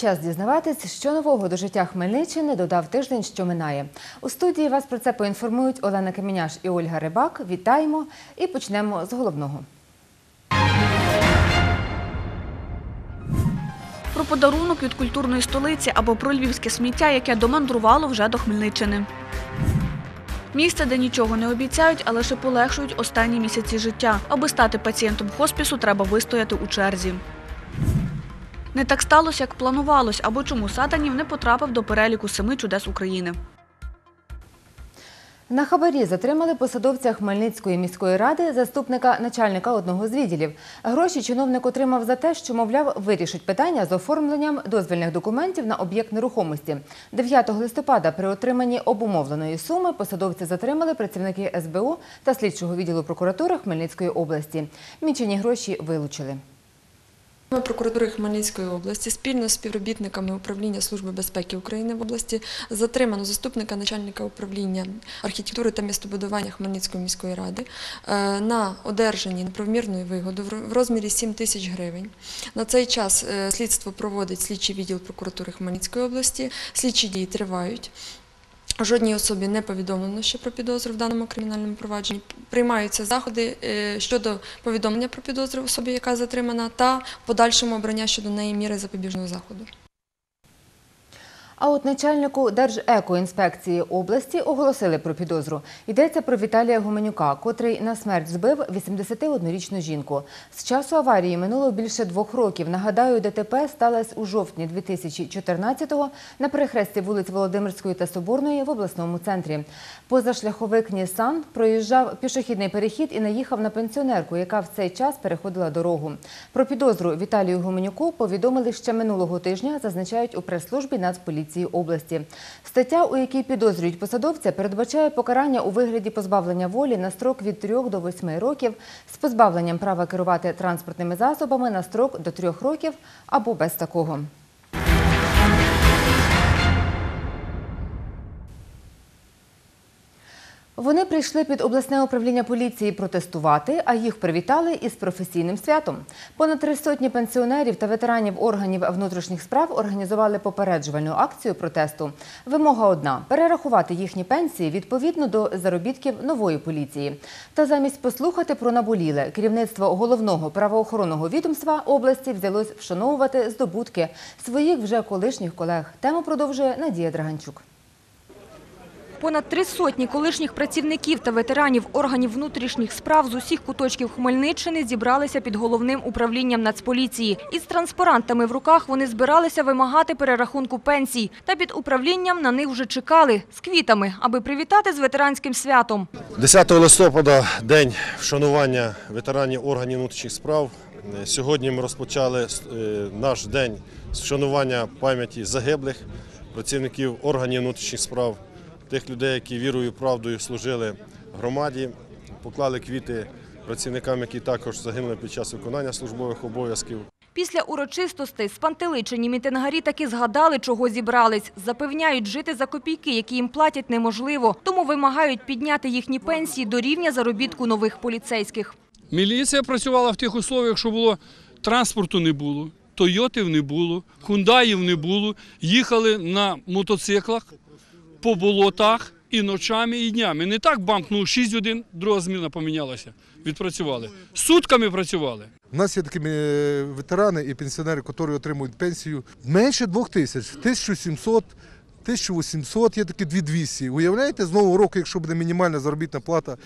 час дізнаватись, що нового до життя Хмельниччини додав тиждень, що минає. У студії вас про це поінформують Олена Каменяш і Ольга Рибак. Вітаємо і почнемо з головного. Про подарунок від культурної столиці або про львівське сміття, яке домандрувало вже до Хмельниччини. Місце, де нічого не обіцяють, а лише полегшують останні місяці життя. Аби стати пацієнтом хоспісу, треба вистояти у черзі. Не так сталося, як планувалось, або чому Сатанів не потрапив до переліку 7 чудес України. На хабарі затримали посадовця Хмельницької міської ради, заступника начальника одного з відділів. Гроші чиновник отримав за те, що, мовляв, вирішить питання з оформленням дозвільних документів на об'єкт нерухомості. 9 листопада при отриманні обумовленої суми посадовця затримали працівники СБУ та слідчого відділу прокуратури Хмельницької області. Мічені гроші вилучили. Прокуратури Хмельницької області спільно з співробітниками Управління Служби безпеки України в області затримано заступника начальника управління архітектури та містобудування Хмельницької міської ради на одержанні неправомірної вигоди в розмірі 7 тисяч гривень. На цей час слідство проводить слідчий відділ прокуратури Хмельницької області. Слідчі дії тривають. Жодній особі не повідомлено ще про підозру в даному кримінальному провадженні. Приймаються заходи щодо повідомлення про підозру особі, яка затримана, та подальшому обрання щодо неї міри запобіжного заходу. А от начальнику Держекоінспекції області оголосили про підозру. Йдеться про Віталія Гуменюка, котрий на смерть збив 81-річну жінку. З часу аварії минуло більше 2 років. Нагадаю, ДТП сталося у жовтні 2014-го на перехресті вулиць Володимирської та Соборної в обласному центрі. Позашляховик «Нісан» проїжджав пішохідний перехід і наїхав на пенсіонерку, яка в цей час переходила дорогу. Про підозру Віталію Гуменюку повідомили ще минулого тижня, зазначають у прес-службі Нацполіції області. Стаття, у якій підозрюють посадовця, передбачає покарання у вигляді позбавлення волі на строк від 3 до 8 років, з позбавленням права керувати транспортними засобами на строк до 3 років або без такого. Вони прийшли під обласне управління поліції протестувати, а їх привітали із професійним святом. Понад 300 пенсіонерів та ветеранів органів внутрішніх справ організували попереджувальну акцію протесту. Вимога одна – перерахувати їхні пенсії відповідно до заробітків нової поліції. Та замість послухати про наболіле, керівництво головного правоохоронного відомства області взялось вшановувати здобутки своїх вже колишніх колег. Тему продовжує Надія Драганчук. Понад 300 колишніх працівників та ветеранів органів внутрішніх справ з усіх куточків Хмельниччини зібралися під головним управлінням Нацполіції. Із транспарантами в руках вони збиралися вимагати перерахунку пенсій. Та під управлінням на них вже чекали з квітами, аби привітати з ветеранським святом. 10 листопада – день вшанування ветеранів органів внутрішніх справ. Сьогодні ми розпочали наш день з вшанування пам'яті загиблих працівників органів внутрішніх справ, тих людей, які вірою і правдою служили громаді, поклали квіти працівникам, які також загинули під час виконання службових обов'язків. Після урочистостей спантеличені мітингарі таки згадали, чого зібрались. Запевняють, жити за копійки, які їм платять, неможливо. Тому вимагають підняти їхні пенсії до рівня заробітку нових поліцейських. Міліція працювала в тих условиях, що було транспорту не було, Тойотів не було, Хундаїв не було. Їхали на мотоциклах по болотах і ночами, і днями. Не так бамкнув 6 годин, друга зміна помінялася. Відпрацювали. Сутками працювали. У нас є такі ветерани і пенсіонери, які отримують пенсію менше 2000, 1700, 1800, є такі 2200. Уявляєте, з нового року, якщо буде мінімальна заробітна плата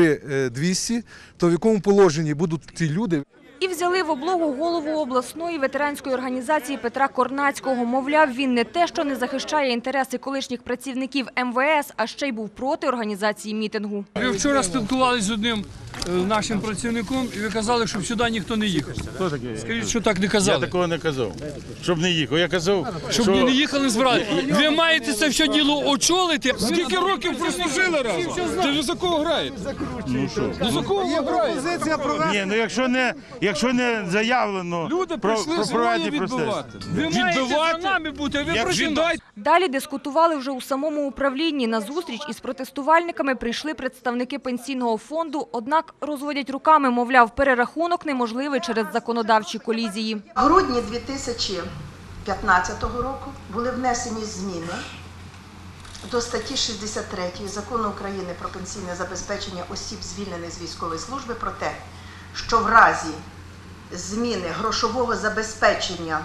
3200, то в якому положенні будуть ці люди? І взяли в облогу голову обласної ветеранської організації Петра Корнацького. Мовляв, він не те, що не захищає інтереси колишніх працівників МВС, а ще й був проти організації мітингу. Ви вчора спілкувалися з одним нашим працівником, і ви казали, щоб сюди ніхто не їхав. Хто такий? Скажіть, що так не казали? Я такого не казав. Щоб не їхав. Я казав, щоб що... не їхали, не збирали. Ви маєте це все діло очолити. Скільки років прослужили разом? Ти ж за кого граєте? Ну що? За кого ви граєте? Ні, ну якщо не заявлено люди прийшли зброю відбивати. Ви маєте за нами бути, ви проти нас. Далі дискутували вже у самому управлінні. На зустріч із протестувальниками прийшли представники пенсійного фонду, однак розводять руками, мовляв, перерахунок неможливий через законодавчі колізії. В грудні 2015 2015 року були внесені зміни до статті 63 Закону України про пенсійне забезпечення осіб, звільнених з військової служби, про те, що в разі зміни грошового забезпечення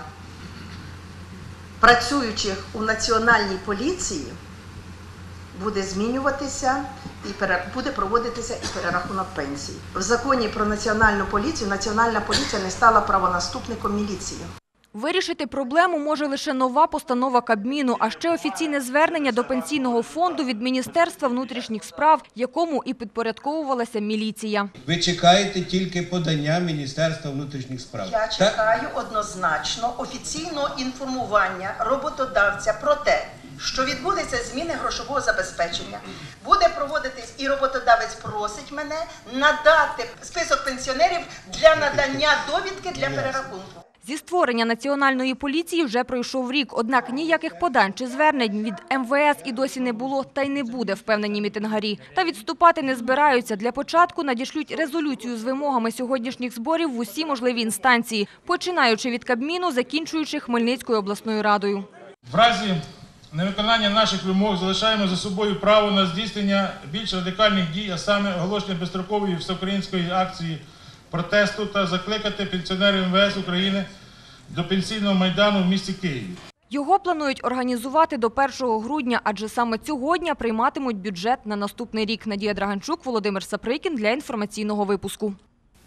працюючих у Національній поліції буде змінюватися і буде проводитися і перерахунок пенсій. В Законі про Національну поліцію Національна поліція не стала правонаступником міліції. Вирішити проблему може лише нова постанова Кабміну, а ще офіційне звернення до Пенсійного фонду від Міністерства внутрішніх справ, якому і підпорядковувалася міліція. Ви чекаєте тільки подання Міністерства внутрішніх справ? Я чекаю однозначно офіційного інформування роботодавця про те, що відбудеться зміни грошового забезпечення. Буде проводитись і роботодавець просить мене надати список пенсіонерів для надання довідки для перерахунку. Зі створення Національної поліції вже пройшов рік, однак ніяких подань чи звернень від МВС і досі не було, та й не буде, впевнені мітингарі. Та відступати не збираються. Для початку надішлють резолюцію з вимогами сьогоднішніх зборів в усі можливі інстанції, починаючи від Кабміну, закінчуючи Хмельницькою обласною радою. В разі невиконання наших вимог залишаємо за собою право на здійснення більш радикальних дій, а саме оголошення безстрокової всеукраїнської акції протесту та закликати пенсіонерів МВС України до пенсійного майдану в місті Києві. Його планують організувати до 1 грудня, адже саме цього дня прийматимуть бюджет на наступний рік. Надія Драганчук, Володимир Саприкін для інформаційного випуску.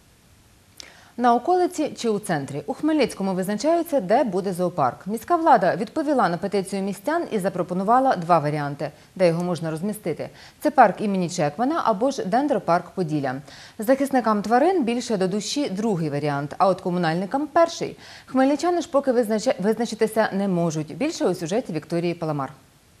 На околиці чи у центрі? У Хмельницькому визначаються, де буде зоопарк. Міська влада відповіла на петицію містян і запропонувала два варіанти, де його можна розмістити. Це парк імені Чекмана або ж дендропарк Поділля. Захисникам тварин більше до душі другий варіант, а от комунальникам – перший. Хмельничани ж поки визначитися не можуть. Більше у сюжеті Вікторії Паламар.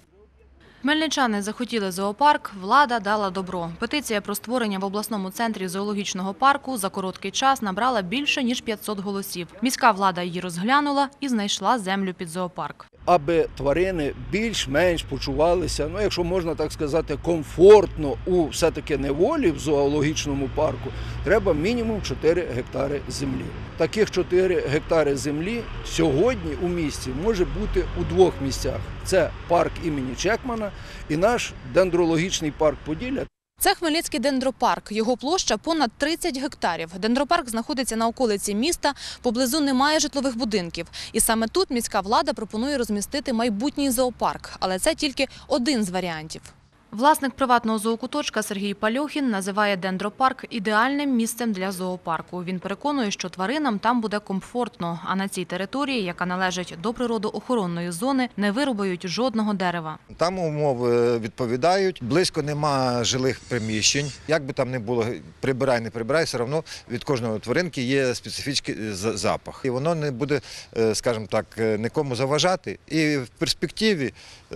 Хмельничани захотіли зоопарк, влада дала добро. Петиція про створення в обласному центрі зоологічного парку за короткий час набрала більше, ніж 500 голосів. Міська влада її розглянула і знайшла землю під зоопарк. Аби тварини більш-менш почувалися, якщо можна так сказати, комфортно у все-таки неволі в зоологічному парку, треба мінімум 4 гектари землі. Таких 4 гектари землі сьогодні у місті може бути у двох місцях. Це парк імені Чекмана і наш дендрологічний парк Поділля. Це Хмельницький дендропарк. Його площа понад 30 гектарів. Дендропарк знаходиться на околиці міста, поблизу немає житлових будинків. І саме тут міська влада пропонує розмістити майбутній зоопарк. Але це тільки один з варіантів. Власник приватного зоокуточка Сергій Пальохін називає дендропарк ідеальним місцем для зоопарку. Він переконує, що тваринам там буде комфортно, а на цій території, яка належить до природоохоронної зони, не вирубають жодного дерева. Там умови відповідають, близько нема жилих приміщень. Як би там не було, прибирай, не прибирай, все одно від кожної тваринки є специфічний запах. І воно не буде, скажімо так, нікому заважати. І в перспективі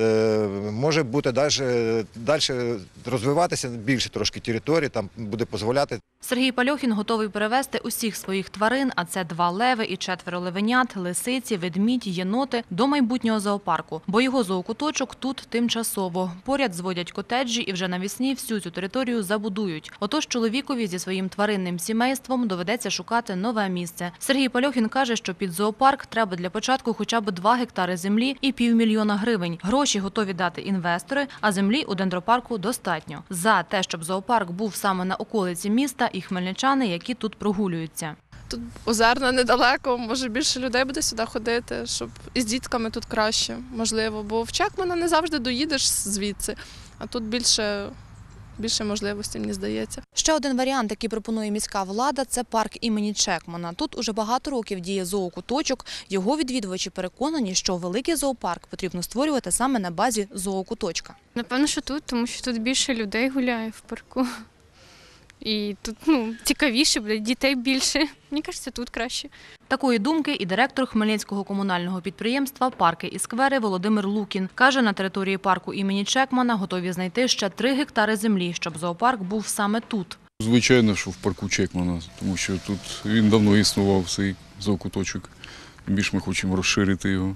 може бути далі розвиватися більше трошки території, там буде дозволяти. Сергій Пальохін готовий перевезти усіх своїх тварин, а це 2 леви і 4 левенят, лисиці, ведмідь, єноти, до майбутнього зоопарку. Бо його зоокуточок тут тимчасово. Поряд зводять котеджі і вже навесні всю цю територію забудують. Отож чоловікові зі своїм тваринним сімейством доведеться шукати нове місце. Сергій Пальохін каже, що під зоопарк треба для початку хоча б 2 гектари землі і 500 000 гривень. Гроші готові дати інвестори, а землі у дендропарку достатньо. За те, щоб зоопарк був саме на околиці міста, і хмельничани, які тут прогулюються. Тут Озерна недалеко, може більше людей буде сюди ходити, щоб і з дітками тут краще, можливо. Бо в Чекмана не завжди доїдеш звідси, а тут більше можливостей, мені здається. Ще один варіант, який пропонує міська влада – це парк імені Чекмана. Тут уже багато років діє зоокуточок. Його відвідувачі переконані, що великий зоопарк потрібно створювати саме на базі зоокуточка. Напевно, що тут, тому що тут більше людей гуляє в парку. І тут цікавіше буде, дітей більше. Мені кажеться, тут краще. Такої думки і директор Хмельницького комунального підприємства «Парки і сквери» Володимир Лукін. Каже, на території парку імені Чекмана готові знайти ще 3 гектари землі, щоб зоопарк був саме тут. Звичайно, що в парку Чекмана, тому що тут він давно існував, цей зоокуточок. Більш ми хочемо розширити його.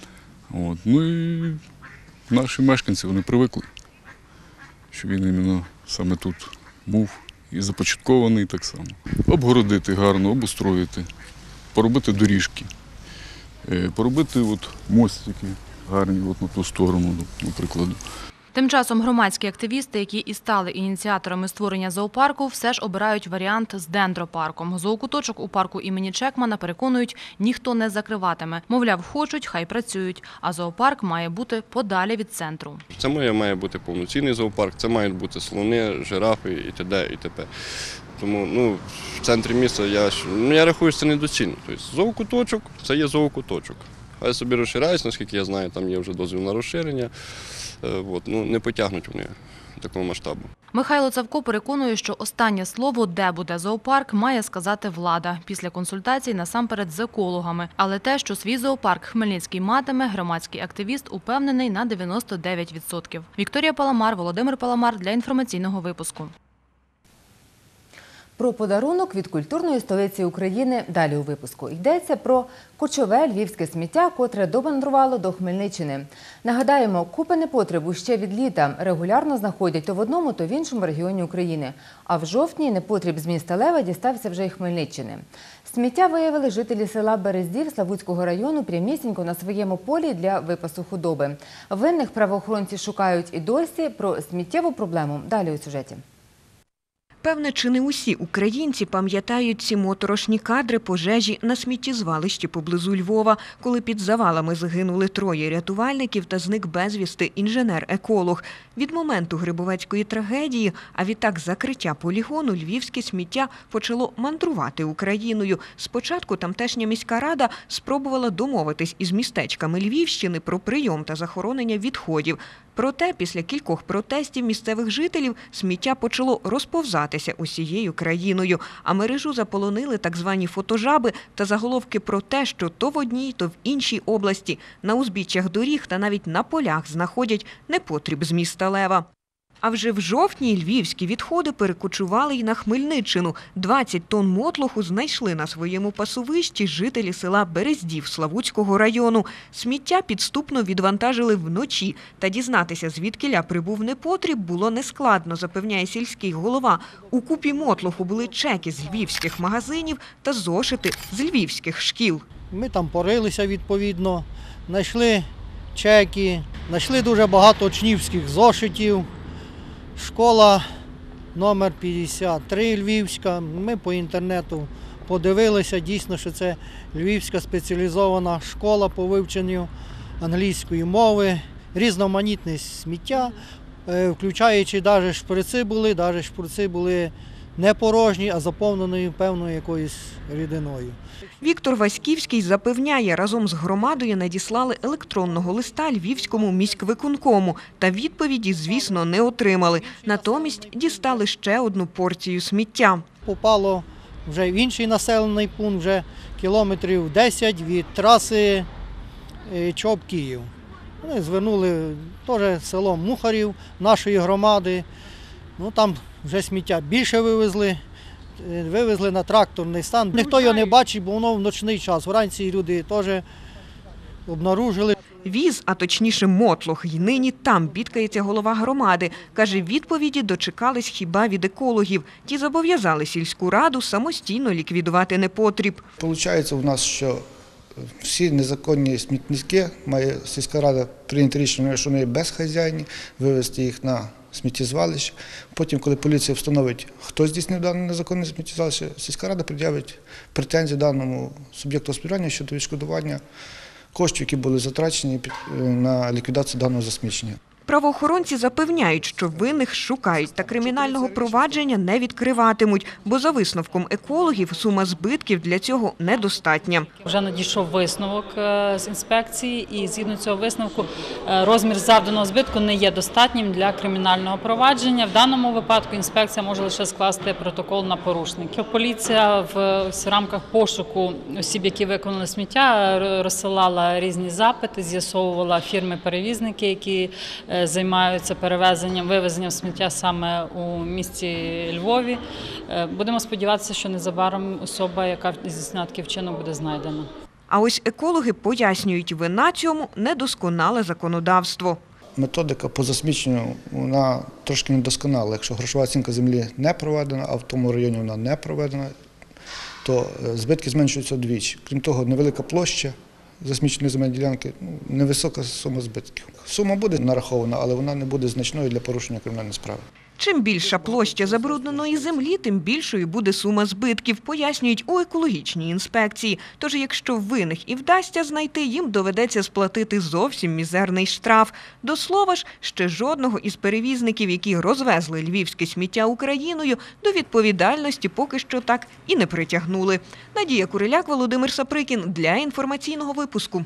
Ну і наші мешканці, вони привикли, що він іменно саме тут був. І започаткований так само. Обгородити гарно, обустроїти, поробити доріжки. Поробити мостики гарні на ту сторону, наприклад. Тим часом громадські активісти, які і стали ініціаторами створення зоопарку, все ж обирають варіант з дендропарком. Зоокуточок у парку імені Чекмана, переконують, ніхто не закриватиме. Мовляв, хочуть, хай працюють, а зоопарк має бути подалі від центру. Це має бути повноцінний зоопарк, це мають бути слони, жирафи і т.д. і т.п. Тому в центрі міста я рахую, що це недоцільно. Тобто зоокуточок – це є зоокуточок. Хай собі розширяють, наскільки я знаю, там є вже дозвіл на розширення. Не потягнуть вони такого масштабу. Михайло Цавко переконує, що останнє слово, де буде зоопарк, має сказати влада. Після консультацій насамперед з екологами. Але те, що свій зоопарк Хмельницький матиме, громадський активіст упевнений на 99%. Вікторія Паламар, Володимир Паламар для інформаційного випуску. Про подарунок від культурної столиці України далі у випуску. Йдеться про кочове львівське сміття, котре домандрувало до Хмельниччини. Нагадаємо, купи непотребу ще від літа регулярно знаходять то в одному, то в іншому регіоні України. А в жовтні непотріб з міста Лева дістався вже й Хмельниччини. Сміття виявили жителі села Берездів Славутського району прямісінько на своєму полі для випасу худоби. Винних правоохоронці шукають і досі. Про сміттєву проблему далі у сюжеті. Певне, чи не усі українці пам'ятають ці моторошні кадри пожежі на сміттєзвалищі поблизу Львова, коли під завалами загинули 3 рятувальників та зник безвісти інженер-еколог. Від моменту Грибовецької трагедії, а відтак закриття полігону, львівське сміття почало мандрувати Україною. Спочатку тамтешня міська рада спробувала домовитись із містечками Львівщини про прийом та захоронення відходів. Проте після кількох протестів місцевих жителів сміття почало розповзатися усією країною, а мережу заполонили так звані фотожаби та заголовки про те, що то в одній, то в іншій області на узбіччях доріг та навіть на полях знаходять непотріб з міста Лева. А вже в жовтні львівські відходи перекочували й на Хмельниччину. 20 тонн мотлоху знайшли на своєму пасовищі жителі села Берездів Славутського району. Сміття підступно відвантажили вночі. Та дізнатися, звідкіля прибув непотріб, було нескладно, запевняє сільський голова. У купі мотлоху були чеки з львівських магазинів та зошити з львівських шкіл. Ми там порилися відповідно, знайшли чеки, знайшли дуже багато учнівських зошитів. Школа номер 53 львівська. Ми по інтернету подивилися, дійсно, що це львівська спеціалізована школа по вивченню англійської мови, різноманітне сміття, включаючи навіть шприци були не порожні, а заповнені певною якоюсь рідиною. Віктор Васьківський запевняє, разом з громадою надіслали електронного листа Львівському міськвиконкому. Та відповіді, звісно, не отримали. Натомість дістали ще одну порцію сміття. Попало вже в інший населений пункт, вже кілометрів 10 від траси Чоп-Київ. Вони звернули теж село Мухарів нашої громади. Там вже сміття більше вивезли на тракторний стан. Ніхто його не бачить, бо воно в ночний час. Вранці люди теж обнаружили. Віз, а точніше мотлох, й нині там бідкається голова громади. Каже, відповіді дочекались хіба від екологів. Ті зобов'язали сільську раду самостійно ліквідувати непотріб. Получається у нас, що всі незаконні смітники має сільська рада прийняти рішення, що вони безхазяйні, вивезти їх на сміттєзвалище. Потім, коли поліція встановить, хто здійснив дане незаконне сміттєзвалище, сільська рада пред'явить претензії даному суб'єкту господарювання щодо відшкодування коштів, які були затрачені на ліквідацію даного засмічення. Правоохоронці запевняють, що винних шукають та кримінального провадження не відкриватимуть, бо за висновком екологів сума збитків для цього недостатня. Вже надійшов висновок з інспекції і згідно цього висновку розмір завданого збитку не є достатнім для кримінального провадження. В даному випадку інспекція може лише скласти протокол на порушників. Поліція в рамках пошуку осіб, які виконали сміття, розсилала різні запити, з'ясовувала фірми-перевізники, які займаються перевезенням, вивезенням сміття саме у місті Львові. Будемо сподіватися, що незабаром особа, яка здійснила такий вчинок, буде знайдена. А ось екологи пояснюють, вина цьому недосконале законодавство. Методика по засміченню, вона трошки недосконала. Якщо грошова оцінка землі не проведена, а в тому районі вона не проведена, то збитки зменшуються вдвічі. Крім того, невелика площа засмічені земельні ділянки, невисока сума збитків. Сума буде нарахована, але вона не буде значною для порушення кримінальної справи. Чим більша площа забрудненої землі, тим більшою буде сума збитків, пояснюють у екологічній інспекції. Тож, якщо винних і вдасться знайти, їм доведеться сплатити зовсім мізерний штраф. До слова ж, ще жодного із перевізників, які розвезли львівське сміття Україною, до відповідальності поки що так і не притягнули. Надія Куриляк, Володимир Саприкін для інформаційного випуску.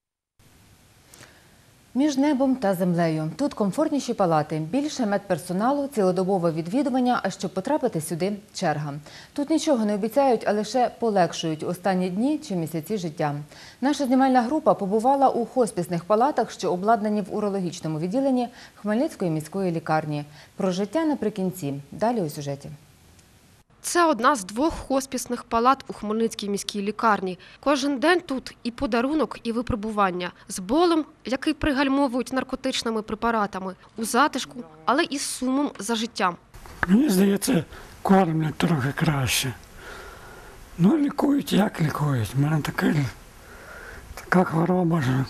Між небом та землею. Тут комфортніші палати, більше медперсоналу, цілодобове відвідування, а щоб потрапити сюди – черга. Тут нічого не обіцяють, а лише полегшують останні дні чи місяці життя. Наша знімальна група побувала у хоспісних палатах, що обладнані в урологічному відділенні Хмельницької міської лікарні. Про життя наприкінці. Далі у сюжеті. Це одна з 2 хоспісних палат у Хмельницькій міській лікарні. Кожен день тут і подарунок, і випробування. З болем, який пригальмовують наркотичними препаратами. У затишку, але і з сумом за життям. Мені здається, кормлять трохи краще. Ну, лікують, як лікують. У мене така хвороба, що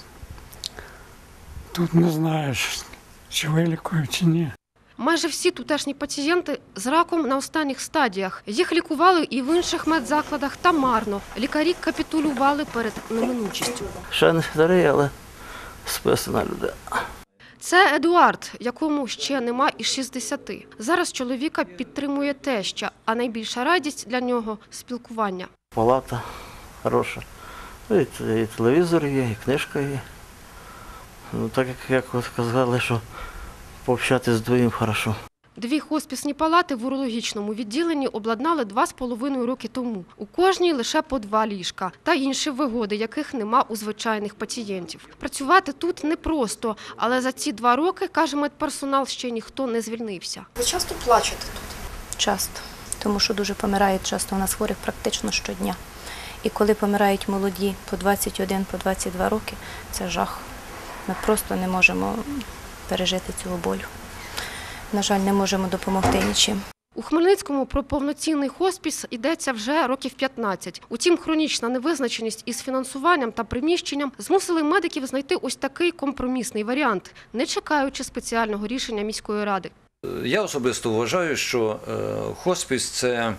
тут не знаєш, чи вилікують, чи ні. Майже всі тутешні пацієнти з раком на останніх стадіях. Їх лікували і в інших медзакладах, та марно. Лікарі капітулювали перед неминучістю. Ще не старий, але списана людина. Це Едуард, якому ще нема і 60. Зараз чоловіка підтримує теща, а найбільша радість для нього – спілкування. Палата хороша. І телевізор є, і книжка є. Ну, так як казали, що пообщатися з двоїм хорошо. 2 хоспісні палати в урологічному відділенні обладнали 2,5 роки тому. У кожній лише по 2 ліжка та інші вигоди, яких нема у звичайних пацієнтів. Працювати тут непросто, але за ці 2 роки, каже медперсонал, ще ніхто не звільнився. Ви часто плачете тут? Часто, тому що дуже помирають часто у нас хворих практично щодня. І коли помирають молоді по 21, по 22 роки, це жах. Ми просто не можемо пережити цього болю. На жаль, не можемо допомогти нічим. У Хмельницькому про повноцінний хоспіс йдеться вже років 15. Утім, хронічна невизначеність із фінансуванням та приміщенням змусили медиків знайти ось такий компромісний варіант, не чекаючи спеціального рішення міської ради. Я особисто вважаю, що хоспіс – це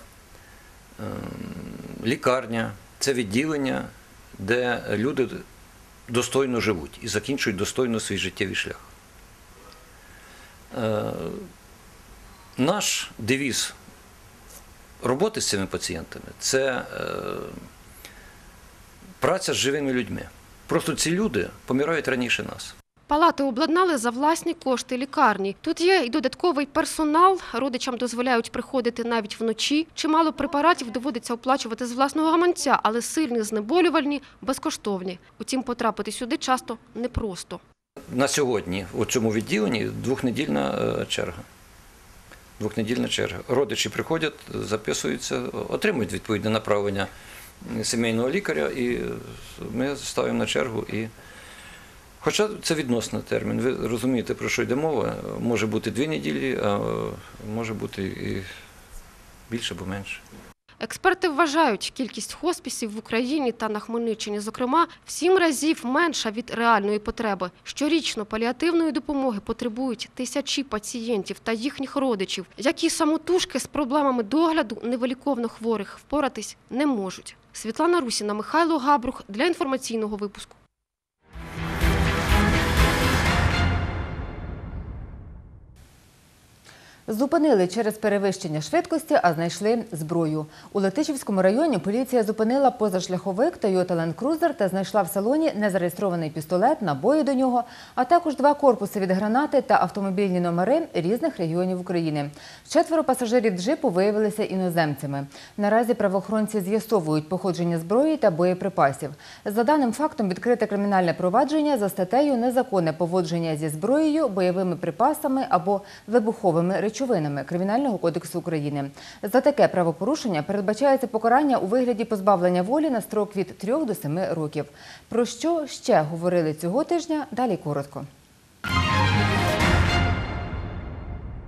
лікарня, це відділення, де люди достойно живуть і закінчують достойно свій життєвий шлях. Наш девіз роботи з цими пацієнтами – це праця з живими людьми. Просто ці люди помирають раніше нас. Палати обладнали за власні кошти лікарні. Тут є і додатковий персонал, родичам дозволяють приходити навіть вночі. Чимало препаратів доводиться оплачувати з власного гаманця, але сильні знеболювальні – безкоштовні. Утім, потрапити сюди часто непросто. На сьогодні у цьому відділенні 2-недільна черга. 2-недільна черга. Родичі приходять, записуються, отримують відповідне направлення сімейного лікаря, і ми ставимо на чергу. Хоча це відносний термін. Ви розумієте, про що йде мова. Може бути 2 неділі, а може бути і більше або менше. Експерти вважають, кількість хоспісів в Україні та на Хмельниччині, зокрема, в 7 разів менша від реальної потреби. Щорічно паліативної допомоги потребують тисячі пацієнтів та їхніх родичів, які самотужки з проблемами догляду невиліковно хворих впоратись не можуть. Світлана Русіна, Михайло Габрух для інформаційного випуску. Зупинили через перевищення швидкості, а знайшли зброю. У Летичівському районі поліція зупинила позашляховик Toyota Land Cruiser та знайшла в салоні незареєстрований пістолет, набої до нього, а також 2 корпуси від гранати та автомобільні номери різних регіонів України. 4 пасажирів джипу виявилися іноземцями. Наразі правоохоронці з'ясовують походження зброї та боєприпасів. За даним фактом відкрите кримінальне провадження за статтею «Незаконне поводження зі зброєю, бойовими припасами або вибуховими речовинами» Кримінального кодексу України. За таке правопорушення передбачається покарання у вигляді позбавлення волі на строк від 3 до 7 років. Про що ще говорили цього тижня? Далі коротко.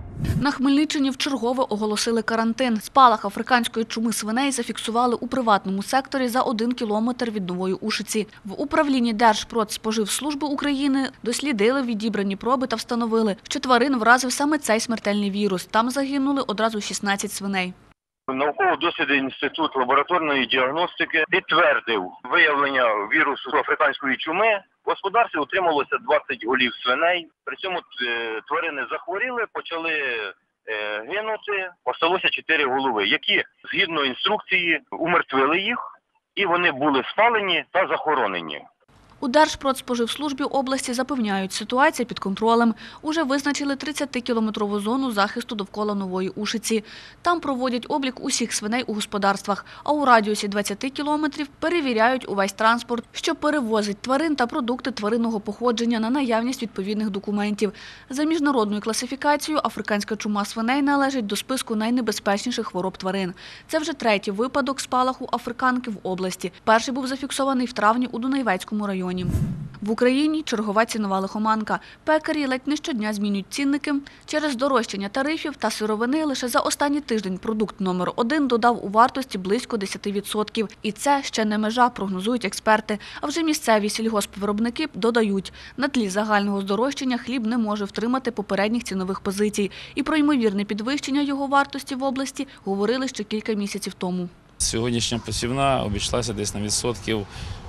На Хмельниччині вчергове оголосили карантин. Спалах африканської чуми свиней зафіксували у приватному секторі за 1 кілометр від Нової Ушиці. В управлінні Держпродспоживслужби України дослідили відібрані проби та встановили, що тварин вразив саме цей смертельний вірус. Там загинули одразу 16 свиней. Науково-дослідний інститут лабораторної діагностики підтвердив виявлення вірусу африканської чуми. В господарстві утрималося 20 голів свиней. При цьому тварини захворіли, почали гинути. Осталося 4 голови, які згідно інструкції умертвили їх, і вони були спалені та захоронені. У Держпродспоживслужбі області запевняють, ситуація під контролем. Уже визначили 30-кілометрову зону захисту довкола Нової Ушиці. Там проводять облік усіх свиней у господарствах, а у радіусі 20 кілометрів перевіряють увесь транспорт, що перевозить тварин та продукти тваринного походження на наявність відповідних документів. За міжнародною класифікацією африканська чума свиней належить до списку найнебезпечніших хвороб тварин. Це вже 3-й випадок спалаху африканки в області. Перший був зафіксований в травні у Дунаєвецькому районі. В Україні чергова цінова лихоманка. Пекарі ледь не щодня змінюють цінники. Через здорожчання тарифів та сировини лише за останній тиждень продукт номер 1 додав у вартості близько 10%. І це ще не межа, прогнозують експерти. А вже місцеві сільгоспвиробники додають, на тлі загального здорожчання хліб не може втримати попередніх цінових позицій. І про ймовірне підвищення його вартості в області говорили ще кілька місяців тому. Сьогоднішня посівна обійшлася десь на відсотків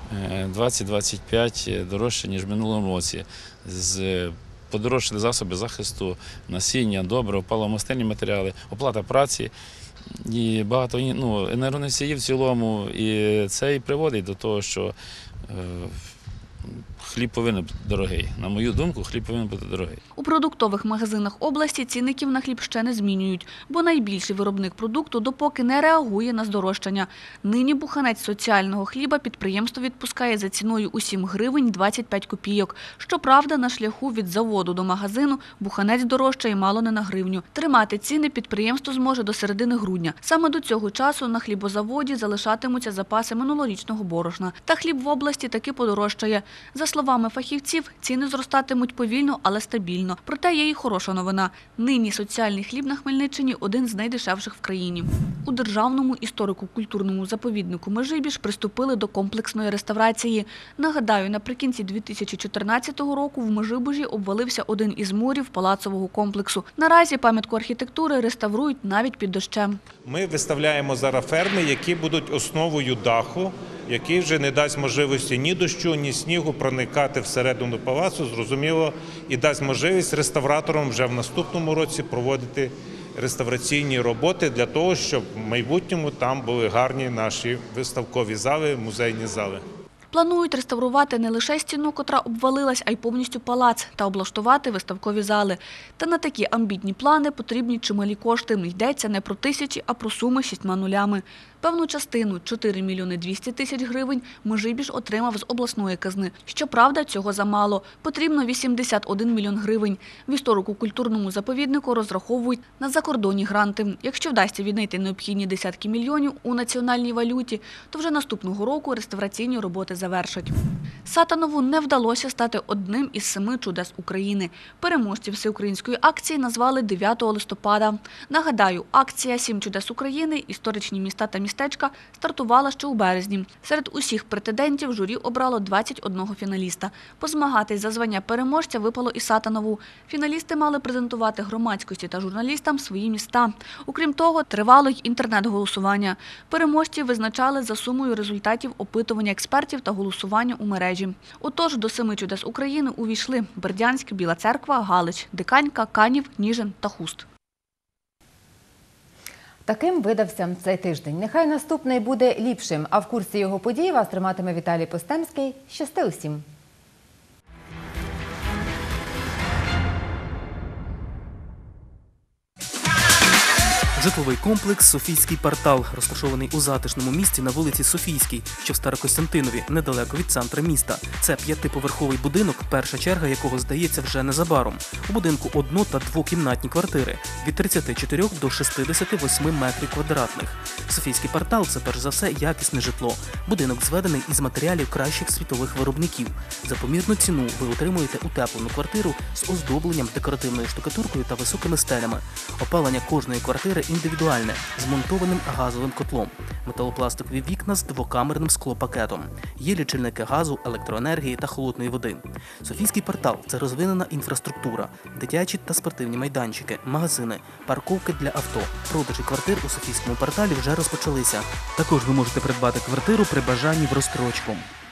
20-25 дорожче, ніж в минулому році. Подорожчали засоби захисту, насіння, добрив, паливомастильні матеріали, оплата праці і багато енергоносіїв в цілому. І це і приводить до того, що хліб повинен бути дорогий. На мою думку, хліб повинен бути дорогий. У продуктових магазинах області цінників на хліб ще не змінюють, бо найбільший виробник продукту допоки не реагує на здорожчання. Нині буханець соціального хліба підприємство відпускає за ціною у 7 гривень 25 копійок. Щоправда, на шляху від заводу до магазину буханець дорожчає мало не на гривню. Тримати ціни підприємство зможе до середини грудня. Саме до цього часу на хлібозаводі залишатимуться запаси минулорічного борошна. Та хліб в області таки подорожчає. За словами фахівців, ціни зростатимуть повільно, але стабільно. Проте є і хороша новина. Нині соціальний хліб на Хмельниччині – один з найдешевших в країні. У Державному історико-культурному заповіднику Межибіж приступили до комплексної реставрації. Нагадаю, наприкінці 2014 року в Межибужі обвалився один із мурів палацового комплексу. Наразі пам'ятку архітектури реставрують навіть під дощем. Ми виставляємо зараз ферми, які будуть основою даху, який вже не дасть можливості ні дощу, ні снігу проникати всередину палацу, зрозуміло, і дасть можливість реставраторам вже в наступному році проводити реставраційні роботи для того, щоб в майбутньому там були гарні наші виставкові зали, музейні зали. Планують реставрувати не лише стіну, котра обвалилась, а й повністю палац та облаштувати виставкові зали. Та на такі амбітні плани потрібні чималі кошти. Йдеться не про тисячі, а про суми 6 нулями. Певну частину – 4 мільйони 200 тисяч гривень – Межибіж отримав з обласної казни. Щоправда, цього замало. Потрібно 81 мільйон гривень. В історико-культурному заповіднику розраховують на закордонні гранти. Якщо вдасться віднайти необхідні десятки мільйонів у національній валюті, то вже наступного року реставраційні роботи завершать. Сатанову не вдалося стати одним із 7 чудес України. Переможців всеукраїнської акції назвали 9 листопада. Нагадаю, акція «7 чудес України. Історичні міста та містечка» стартувала ще у березні. Серед усіх претендентів журі обрало 21 фіналіста. Позмагатись за звання переможця випало і Сатанову. Фіналісти мали презентувати громадськості та журналістам свої міста. Окрім того, тривало й інтернет-голосування. Переможців визначали за сумою результатів опитування експертів та голосування у мережі. Отож, до 7 чудес України увійшли Бердянськ, Біла Церква, Галич, Диканька, Канів, Ніжин та Хуст. Таким видався цей тиждень. Нехай наступний буде ліпшим, а в курсі його подій вас триматиме Віталій Постемський. Щасти усім! Житловий комплекс «Софійський квартал», розташований у затишному місці на вулиці Софійській, що в Старокостянтинові, недалеко від центра міста. Це 5-поверховий будинок, перша черга якого здається вже незабаром. У будинку одно- та двокімнатні квартири від 34 до 68 метрів квадратних. «Софійський квартал» – це перш за все якісне житло. Будинок зведений із матеріалів кращих світових виробників. За помірну ціну ви отримуєте утеплену квартиру з оздобленням, декоративною штукатуркою та високими стелями. Опалення кожної квартири індивідуальне, з монтованим газовим котлом. Металопластикові вікна з двокамерним склопакетом. Є лічильники газу, електроенергії та холодної води. «Софійський квартал» – це розвинена інфраструктура, дитячі та спортивні майданчики, магазини, парковки для авто. Продажі квартир у «Софійському кварталі» вже розпочалися. Також ви можете придбати квартиру при бажанні в розстрочку.